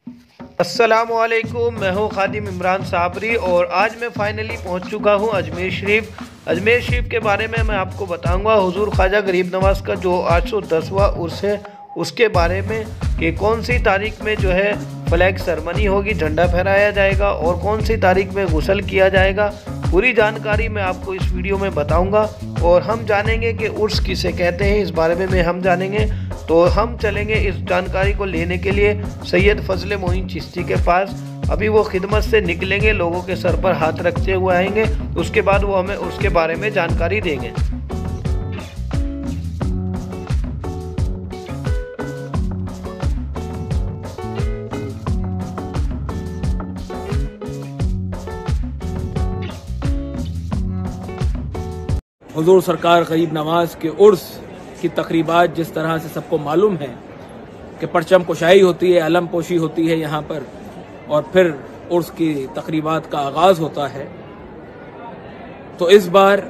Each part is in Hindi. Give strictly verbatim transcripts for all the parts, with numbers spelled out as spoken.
अस्सलामुअलैकुम, मैं हूँ खादिम इमरान साबरी और आज मैं फाइनली पहुँच चुका हूँ अजमेर शरीफ। अजमेर शरीफ के बारे में मैं आपको बताऊँगा हुजूर ख्वाजा गरीब नवाज़ का जो आठ सौ दसवां उर्स है उसके बारे में कि कौन सी तारीख में जो है फ्लैग सेरेमनी होगी, झंडा फहराया जाएगा और कौन सी तारीख में गुस्ल किया जाएगा। पूरी जानकारी मैं आपको इस वीडियो में बताऊंगा और हम जानेंगे कि उर्स किसे कहते हैं, इस बारे में हम जानेंगे। तो हम चलेंगे इस जानकारी को लेने के लिए सैयद फजल मोइन चिश्ती के पास। अभी वो खिदमत से निकलेंगे, लोगों के सर पर हाथ रखते हुए आएंगे, उसके बाद वो हमें उसके बारे में जानकारी देंगे। हुजूर सरकार गरीब नवाज के उर्स की तकरीबात जिस तरह से सबको मालूम है कि परचम कुशाई होती है, अलम पोशी होती है यहाँ पर, और फिर उर्स की तकरीबात का आगाज़ होता है। तो इस बार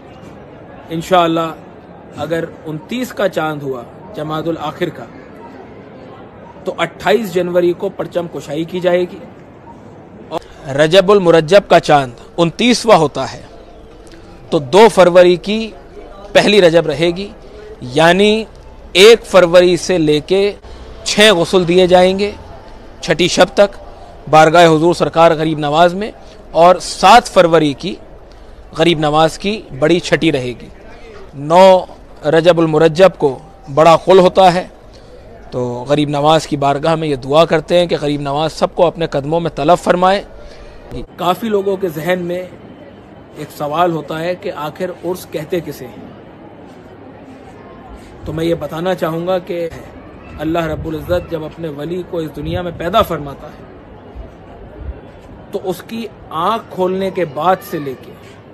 इंशाअल्लाह अगर उनतीस का चांद हुआ जमादुल आखिर का, तो अट्ठाईस जनवरी को परचम कुशाई की जाएगी। और रजबुल मुरज्जब का चांद उनतीसवां होता है, तो दो फरवरी की पहली रजब रहेगी, यानी एक फरवरी से लेके छः गुस्ल दिए जाएंगे छठी शब तक बारगाह हुजूर सरकार गरीब नवाज में, और सात फरवरी की गरीब नवाज की बड़ी छठी रहेगी। नौ रजबुल मुरज्जब को बड़ा खुल होता है। तो गरीब नवाज की बारगाह में ये दुआ करते हैं कि गरीब नवाज सबको अपने कदमों में तलब फरमाए। काफ़ी लोगों के जहन में एक सवाल होता है कि आखिर उर्स कहते किसे हैं। तो मैं ये बताना चाहूँगा कि अल्लाह रब्बुल इज़्ज़त जब अपने वली को इस दुनिया में पैदा फरमाता है, तो उसकी आँख खोलने के बाद से लेके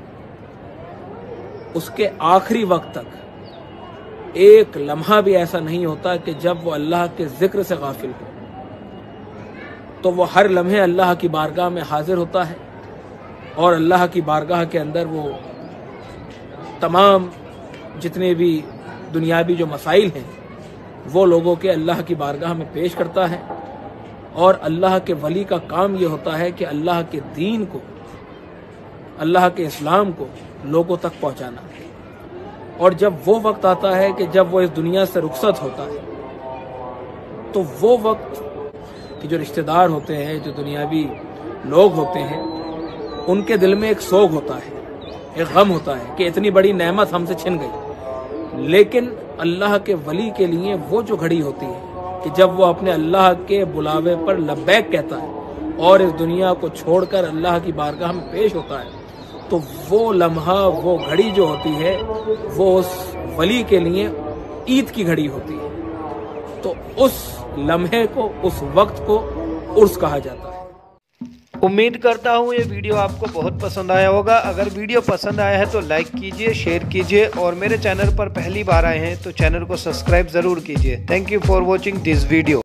उसके आखिरी वक्त तक एक लम्हा भी ऐसा नहीं होता कि जब वो अल्लाह के जिक्र से गाफिल हो। तो वो हर लम्हे अल्लाह की बारगाह में हाजिर होता है और अल्लाह की बारगाह के अंदर वो तमाम जितने भी दुनियावी जो मसाइल हैं वो लोगों के अल्लाह की बारगाह में पेश करता है। और अल्लाह के वली का काम ये होता है कि अल्लाह के दीन को, अल्लाह के इस्लाम को लोगों तक पहुंचाना। और जब वो वक्त आता है कि जब वो इस दुनिया से रुखसत होता है, तो वो वक्त कि जो रिश्तेदार होते हैं, जो दुनियावी लोग होते हैं, उनके दिल में एक सोग होता है, एक गम होता है कि इतनी बड़ी नेमत हमसे छिन गई। लेकिन अल्लाह के वली के लिए वो जो घड़ी होती है कि जब वो अपने अल्लाह के बुलावे पर लब्बैक कहता है और इस दुनिया को छोड़कर अल्लाह की बारगाह में पेश होता है, तो वो लम्हा, वो घड़ी जो होती है, वो उस वली के लिए ईद की घड़ी होती है। तो उस लम्हे को, उस वक्त को उर्स कहा जाता है। उम्मीद करता हूँ ये वीडियो आपको बहुत पसंद आया होगा। अगर वीडियो पसंद आया है तो लाइक कीजिए, शेयर कीजिए और मेरे चैनल पर पहली बार आए हैं तो चैनल को सब्सक्राइब ज़रूर कीजिए। Thank you for watching this video.